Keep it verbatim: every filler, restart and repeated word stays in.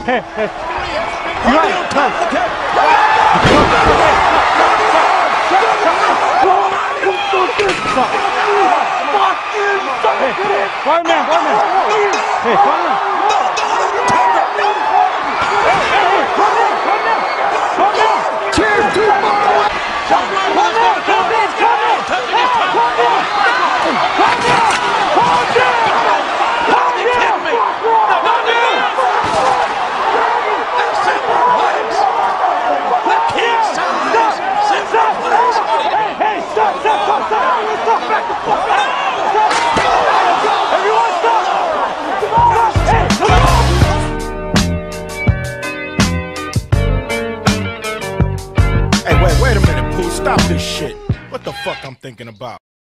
Hey, hey. Right, right. Hey, one man, one man. Hey, one man. Hey, hey, hey, come down, come down, come down. Cheers, Tupac. Come down, come down, come down, come down. Come down, come down, come down, calm down, calm down, calm down. That's it, relax. Let kids stop, stop, stop. Hey, hey, stop, stop, stop, stop. Stop, back the fuck up. Stop. Everyone stop. Hey, come on. Hey, wait, wait a minute, Pooh. Stop this shit. What the fuck I'm thinking about?